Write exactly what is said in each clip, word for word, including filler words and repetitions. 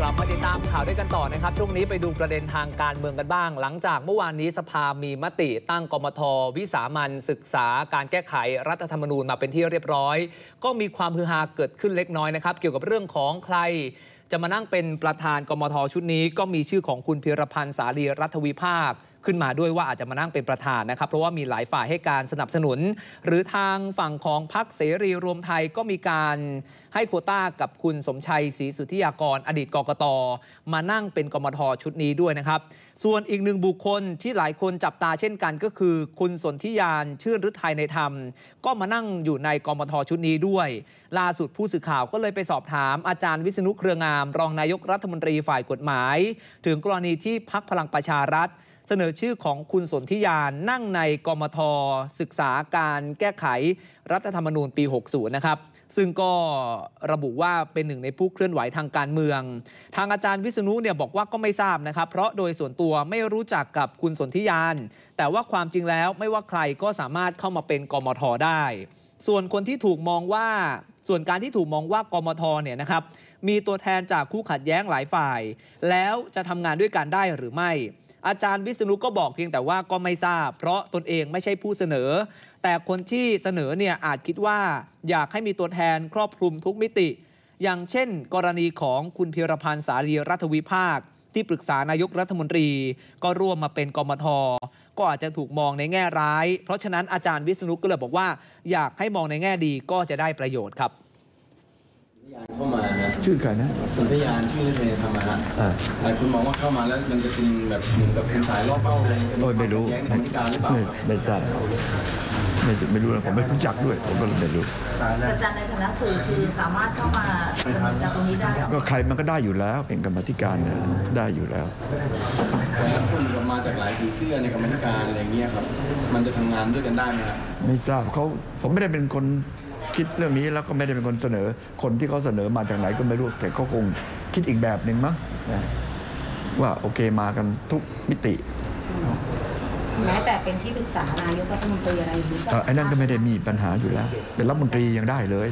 ลับมาติดตามข่าวด้วยกันต่อนะครับช่วงนี้ไปดูประเด็นทางการเมืองกันบ้างหลังจากเมื่อวานนี้สภามีมติตั้งกมท.วิสามัญศึกษาการแก้ไขรัฐธรรมนูญมาเป็นที่เรียบร้อยก็มีความฮือฮาเกิดขึ้นเล็กน้อยนะครับเกี่ยวกับเรื่องของใครจะมานั่งเป็นประธานกมท.ชุดนี้ก็มีชื่อของคุณพีรพันธ์สาลีรัฐวิภาคขึ้นมาด้วยว่าอาจจะมานั่งเป็นประธานนะครับเพราะว่ามีหลายฝ่ายให้การสนับสนุนหรือทางฝั่งของพรรคเสรีรวมไทยก็มีการให้โควต้ากับคุณสมชัยศรีสุทธิยากรอดีตกกต.มานั่งเป็นกมท.ชุดนี้ด้วยนะครับส่วนอีกหนึ่งบุคคลที่หลายคนจับตาเช่นกันก็คือคุณสนธิยานชื่นฤทัยในธรรมก็มานั่งอยู่ในกมท.ชุดนี้ด้วยล่าสุดผู้สื่อข่าวก็เลยไปสอบถามอาจารย์วิษณุเครืองามรองนายกรัฐมนตรีฝ่ายกฎหมายถึงกรณีที่พรรคพลังประชารัฐเสนอชื่อของคุณสนธิยานนั่งในกมท.ศึกษาการแก้ไขรัฐธรรมนูญปี หกสิบ นะครับซึ่งก็ระบุว่าเป็นหนึ่งในผู้เคลื่อนไหวทางการเมืองทางอาจารย์วิษณุเนี่ยบอกว่าก็ไม่ทราบนะครับเพราะโดยส่วนตัวไม่รู้จักกับคุณสนธิยานแต่ว่าความจริงแล้วไม่ว่าใครก็สามารถเข้ามาเป็นกมท.ได้ส่วนคนที่ถูกมองว่าส่วนการที่ถูกมองว่ากมท.เนี่ยนะครับมีตัวแทนจากคู่ขัดแย้งหลายฝ่ายแล้วจะทำงานด้วยกันได้หรือไม่อาจารย์วิษณุก็บอกเพียงแต่ว่าก็ไม่ทราบเพราะตนเองไม่ใช่ผู้เสนอแต่คนที่เสนอเนี่ยอาจคิดว่าอยากให้มีตัวแทนครอบคลุมทุกมิติอย่างเช่นกรณีของคุณพีรพันธ์สาลีรัฐวิภาคที่ปรึกษานายกรัฐมนตรีก็ร่วมมาเป็นกมท.ก็อาจจะถูกมองในแง่ร้ายเพราะฉะนั้นอาจารย์วิษณุก็เลยบอกว่าอยากให้มองในแง่ดีก็จะได้ประโยชน์ครับเข้ามานะชื่อใครนะสนธิยานชื่อเลยธรรมะแต่คุณมองว่าเข้ามาแล้วมันจะเป็นแบบเหมือนกับเป็นสายล่อเป้าอะไรโอ้ยไม่รู้ไม่ไม่ไม่ทราบไม่ไม่รู้นะผมไม่รู้จักด้วยผมก็ไม่รู้อาจารย์ในฐานะสื่อคือสามารถเข้ามาจากตรงนี้ได้ก็ใครมันก็ได้อยู่แล้วเป็นกรรมธิการนะได้อยู่แล้วแต่คุณมาจากหลายสีเสื้อในกรรมธิการอะไรเงี้ยครับมันจะทำงานด้วยกันได้ไหมครับไม่ทราบเขาผมไม่ได้เป็นคนคิดเรื่องนี้แล้วก็ไม่ได้เป็นคนเสนอคนที่เขาเสนอมาจากไหนก็ไม่รู้แต่เขาคงคิดอีกแบบหนึ่งมั้งว่าโอเคมากันทุกมิติแม้แต่เป็นที่ปรึกษานายกรัฐมนตรีอะไรอย่างนี้ไอ้นั่นก็ไม่ได้มีปัญหาอยู่แล้วเป็นรัฐมนตรียังได้เลย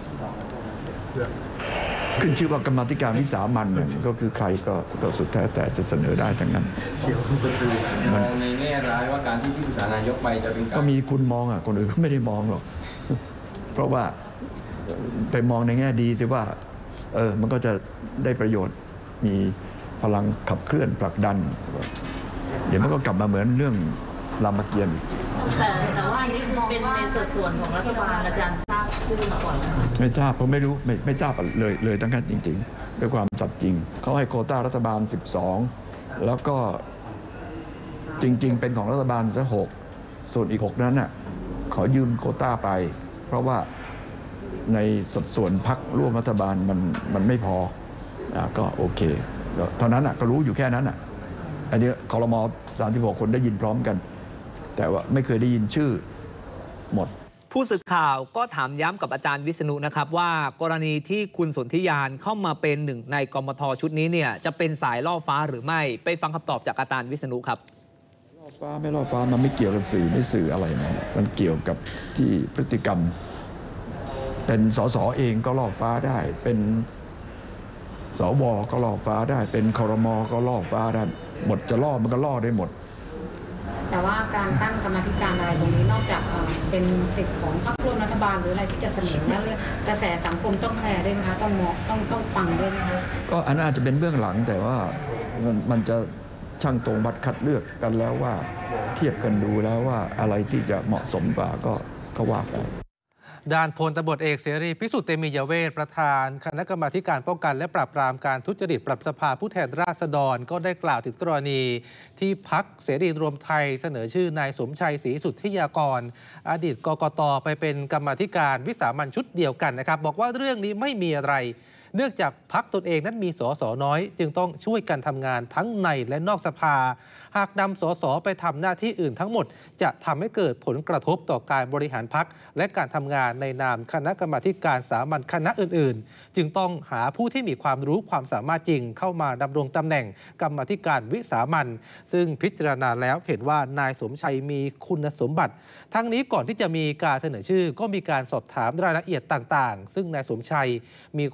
ขึ้นชื่อว่ากรรมาธิการวิสามัญก็คือใครก็ก็สุดแท้แต่จะเสนอได้ทั้งนั้นมองในแง่ร้ายว่าการที่ที่ปรึกษานายกไปจะเป็นการก็มีคุณมองอ่ะคนอื่นก็ไม่ได้มองหรอกเพราะว่าไปมองในแง่ดีสิว่าเออมันก็จะได้ประโยชน์มีพลังขับเคลื่อนผลักดันเดี๋ยวมันก็กลับมาเหมือนเรื่องรามเกียรติ์แต่แต่ว่าอันนี้คือเป็นในส่วนของรัฐบาลอาจารย์ทราบชื่อมาก่อนไม่ทราบผมไม่รู้ไม่ไม่ทราบเลยเลยตั้งแต่จริงๆด้วยความจัดจริงเขาให้โควต้ารัฐบาลสิบสองแล้วก็จริงๆเป็นของรัฐบาลซะหกส่วนอีกหกนั้นน่ะขอยืมโควต้าไปเพราะว่าในสัดส่วนพรรคร่วมรัฐบาลมันมันไม่พออ่าก็โอเคเท่านั้นอ่ะก็รู้อยู่แค่นั้นอ่ะอันนี้ครม.สามสิบหกคนได้ยินพร้อมกันแต่ว่าไม่เคยได้ยินชื่อหมดผู้สื่อข่าวก็ถามย้ำกับอาจารย์วิษณุนะครับว่ากรณีที่คุณสนธิยานเข้ามาเป็นหนึ่งในกมท.ชุดนี้เนี่ยจะเป็นสายล่อฟ้าหรือไม่ไปฟังคำตอบจากอาจารย์วิษณุครับล่อฟ้าไม่ล่อฟ้ามันไม่เกี่ยวกับสื่อไม่สื่ออะไรนะมันเกี่ยวกับที่พฤติกรรมเป็นสสเองก็ล่อฟ้าได้เป็นสวก็ล่อฟ้าได้เป็นครม.ก็ล่อฟ้าได้หมดจะล่อมันก็ล่อได้หมดแต่ว่าการตั้งกรรมธิการอะไรตรงนี้นอกจากเป็นสิทธิ์ของพรรคร่วมรัฐบาลหรืออะไรที่จะเสนอแล้วกระแสสังคมต้องแคร์ด้วยไหมคะต้องมองต้องต้องฟังด้วยไหมคะก็อันนั้นอาจจะเป็นเบื้องหลังแต่ว่ามันมันจะช่างตรงวัดคัดเลือกกันแล้วว่าเทียบกันดูแล้วว่าอะไรที่จะเหมาะสมกว่าก็ก็ว่าไปด้านพลตำรวจเอกเสรีพิสุทธิ์เตมียเวทประธานคณะกรรมาการป้องกันและปราบปรามการทุจริตปรับสภาผู้แทนราษฎรก็ได้กล่าวถึงกรณีที่พรรคเสรีรวมไทยเสนอชื่อนายสมชัยศรีสุทธิยากรอดีตกกต.ไปเป็นกรรมาธิการวิสามัญชุดเดียวกันนะครับบอกว่าเรื่องนี้ไม่มีอะไรเนื่องจากพรรคตนเองนั้นมีสสน้อยจึงต้องช่วยกันทำงานทั้งในและนอกสภาหากนำสสไปทำหน้าที่อื่นทั้งหมดจะทำให้เกิดผลกระทบต่อการบริหารพรรคและการทำงานในนามคณะกรรมาการสามัญคณะอื่นๆจึงต้องหาผู้ที่มีความรู้ความสามารถจริงเข้ามาดำรงตำแหน่งกรรมาการวิสามัญซึ่งพิจารณาแล้วเห็นว่านายสมชัยมีคุณสมบัติทั้งนี้ก่อนที่จะมีการเสนอชื่อก็มีการสอบถามรายละเอียดต่างๆซึ่งนายสมชัยมีความตั้ง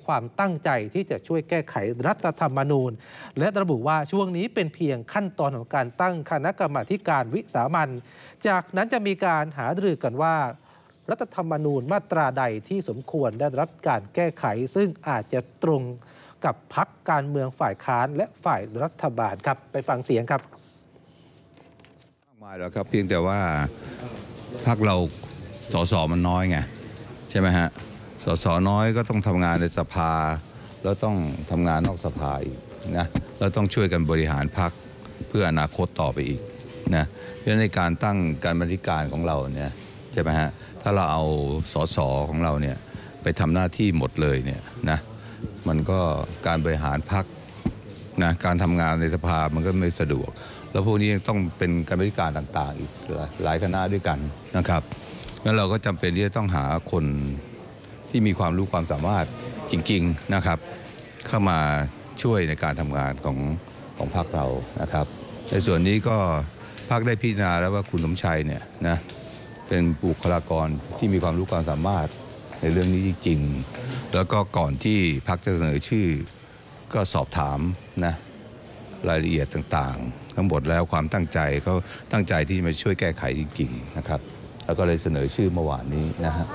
งใจที่จะช่วยแก้ไขรัฐธรรมนูญและระบุว่าช่วงนี้เป็นเพียงขั้นตอนของการตั้งคณะกรรมาธิการวิสามัญจากนั้นจะมีการหารือกันว่ารัฐธรรมนูญมาตราใดที่สมควรได้รับการแก้ไขซึ่งอาจจะตรงกับพรรคการเมืองฝ่ายค้านและฝ่ายรัฐบาลครับไปฟังเสียงครับมากมายแล้วครับเพียงแต่ว่าพรรคเราสสมันน้อยไงใช่ไหมฮะสสน้อยก็ต้องทำงานในสภาแล้วต้องทำงานนอกสภาอีกนะแล้วต้องช่วยกันบริหารพรรคเพื่ออนาคตต่อไปอีกนะเพราะฉะนั้นในการตั้งการบริการของเราเนี่ยใช่ไหมฮะถ้าเราเอาสสของเราเนี่ยไปทำหน้าที่หมดเลยเนี่ยนะมันก็การบริหารพรรคนะการทำงานในสภามันก็ไม่สะดวกแล้วพวกนี้ยังต้องเป็นการบริการต่างๆอีกหลายคณะด้วยกันนะครับงั้นเราก็จำเป็นที่จะต้องหาคนที่มีความรู้ความสามารถจริงๆนะครับเข้ามาช่วยในการทำงานของของพรรคเรานะครับในส่วนนี้ก็พรรคได้พิจารณาแล้วว่าคุณสมชัยเนี่ยนะเป็นบุคลากรที่มีความรู้ความสามารถในเรื่องนี้จริงๆแล้วก็ก่อนที่พรรคจะเสนอชื่อก็สอบถามนะรายละเอียดต่างๆทั้งหมดแล้วความตั้งใจเขาตั้งใจที่จะมาช่วยแก้ไขจริงๆนะครับแล้วก็เลยเสนอชื่อเมื่อวานนี้นะฮะ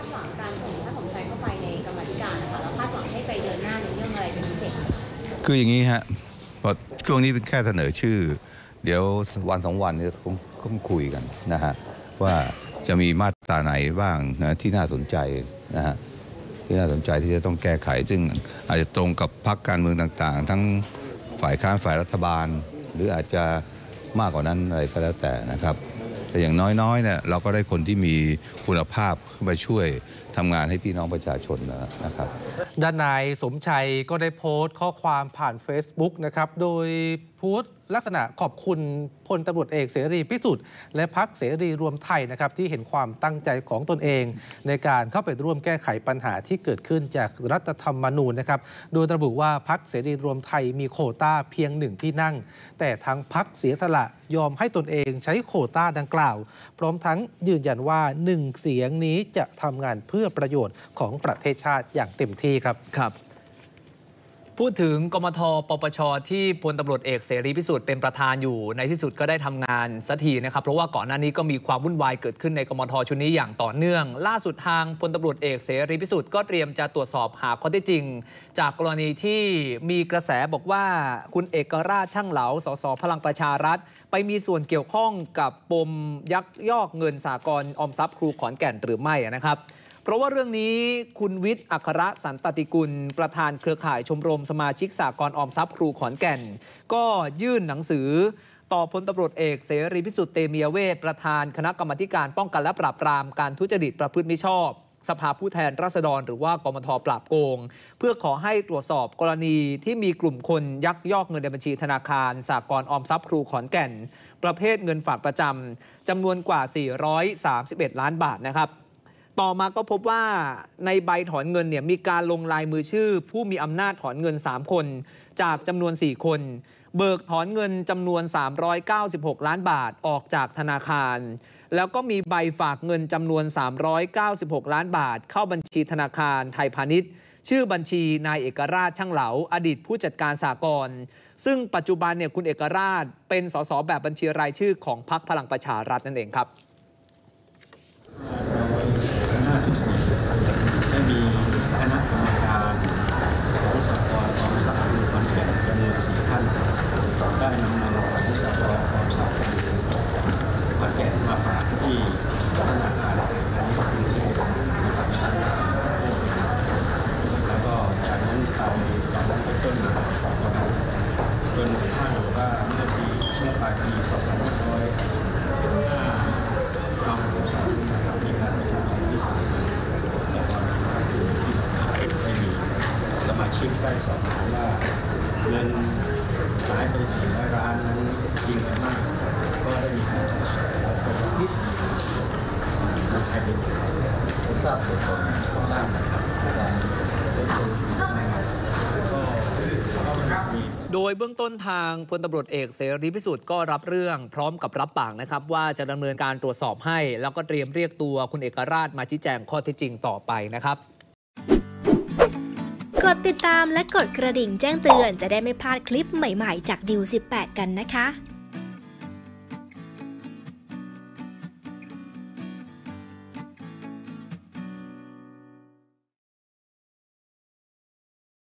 คืออย่างนี้ฮะพอช่วงนี้เป็นแค่เสนอชื่อเดี๋ยววันสองวันนี้คงต้องคุยกันนะฮะว่าจะมีมาตราไหนบ้างนะที่น่าสนใจนะฮะที่น่าสนใจที่จะต้องแก้ไขซึ่งอาจจะตรงกับพรรคการเมืองต่างๆทั้งฝ่ายค้านฝ่ายรัฐบาลหรืออาจจะมากกว่านั้นอะไรก็แล้วแต่นะครับแต่อย่างน้อยๆเนี่ยเราก็ได้คนที่มีคุณภาพเข้ามาช่วยทำงานให้พี่น้องประชาชนนะครับด้านนายสมชัยก็ได้โพสต์ข้อความผ่าน Facebook นะครับโดยโพสต์ลักษณะขอบคุณพลตำรวจเอกเสรีพิสุทธิ์และพรรคเสรีรวมไทยนะครับที่เห็นความตั้งใจของตนเองในการเข้าไปร่วมแก้ไขปัญหาที่เกิดขึ้นจากรัฐธรรมนูญนะครับโดยระบุว่าพรรคเสรีรวมไทยมีโควต้าเพียงหนึ่งที่นั่งแต่ทั้งพรรคเสียสละยอมให้ตนเองใช้โควต้าดังกล่าวพร้อมทั้งยืนยันว่าหนึ่งเสียงนี้จะทำงานเพื่อประโยชน์ของประเทศชาติอย่างเต็มที่ครับครับพูดถึงกมท.ปปช.ที่พลตำรวจเอกเสรีพิสุทธิ์เป็นประธานอยู่ในที่สุดก็ได้ทำงานสักทีนะครับเพราะว่าก่อนหน้านี้ก็มีความวุ่นวายเกิดขึ้นในกมท.ชุดนี้อย่างต่อเนื่องล่าสุดทางพลตำรวจเอกเสรีพิสุทธิ์ก็เตรียมจะตรวจสอบหาข้อเท็จจริงจากกรณีที่มีกระแสบอกว่าคุณเอกราชช่างเหลาสสพลังประชารัฐไปมีส่วนเกี่ยวข้องกับปมยักยอกเงินสหกรณ์ออมทรัพย์ครูขอนแก่นหรือไม่นะครับเพราะว่าเรื่องนี้คุณวิทย์อัครสันตติกุลประธานเครือข่ายชมรมสมาชิกสหกรณ์ออมทรัพย์ครูขอนแก่นก็ยื่นหนังสือต่อพลตำรวจเอกเสรีพิสุทธิ์เตมียเวทประธานคณะกรรมาการป้องกันและปราบปรามการทุจริตประพฤติมิชอบสภาผู้แทนราษฎรหรือว่ากมท.ปราบโกงเพื่อขอให้ตรวจสอบกรณีที่มีกลุ่มคนยักยอกเงินในบัญชีธนาคารสหกรณ์ออมทรัพย์ครูขอนแก่นประเภทเงินฝากประจำจำนวนกว่าสี่ร้อยสามสิบเอ็ดล้านบาทนะครับต่อมาก็พบว่าในใบถอนเงินเนี่ยมีการลงลายมือชื่อผู้มีอำนาจถอนเงินสามคนจากจำนวนสี่คนเบิกถอนเงินจำนวนสามร้อยเก้าสิบหกล้านบาทออกจากธนาคารแล้วก็มีใบฝากเงินจำนวนสามร้อยเก้าสิบหกล้านบาทเข้าบัญชีธนาคารไทยพาณิชย์ชื่อบัญชีนายเอกราชช่างเหลาอดีตผู้จัดการสหกรณ์ซึ่งปัจจุบันเนี่ยคุณเอกราชเป็นสสแบบบัญชีรายชื่อของพรรคพลังประชารัฐนั่นเองครับห้าสิบสี่ได้มีคณะกรรมการของสหกรณ์ออมทรัพย์ครูขอนแก่นจำนวนสี่ท่านได้นำเงินของสหกรณ์ออมทรัพย์ครูขอนแก่นมาฝากที่ธนาคารไทยพาณิชย์กรุงเทพนะครับใช้แล้วก็จากนั้นไปจากนั้นเป็นต้นมานะครับจนกระทั่งว่าเมื่อปีเมื่อปลายปีสองพันห้าร้อยสิบห้าเอาสิบสองนะครับมีการประชุมของที่สามจากวันที่ได้มีสมาชิกได้สอบถามว่าเงินหายไปสี่ร้อยล้านนั้นจริงหรือไม่ก็ได้มีการตรวจสอบแล้วก็ที่มันหายไปทราบผลทราบนะครับโดยเบื้องต้นทางพลตำรวจเอกเสรีพิสุทธิ์ก็รับเรื่องพร้อมกับรับปากนะครับว่าจะดำเนินการตรวจสอบให้แล้วก็เตรียมเรียกตัวคุณเอกราชมาชี้แจงข้อเท็จจริงต่อไปนะครับกดติดตามและกดกระดิ่งแจ้งเตือนจะได้ไม่พลาดคลิปใหม่ๆจากดิวสิบแปดกันนะคะ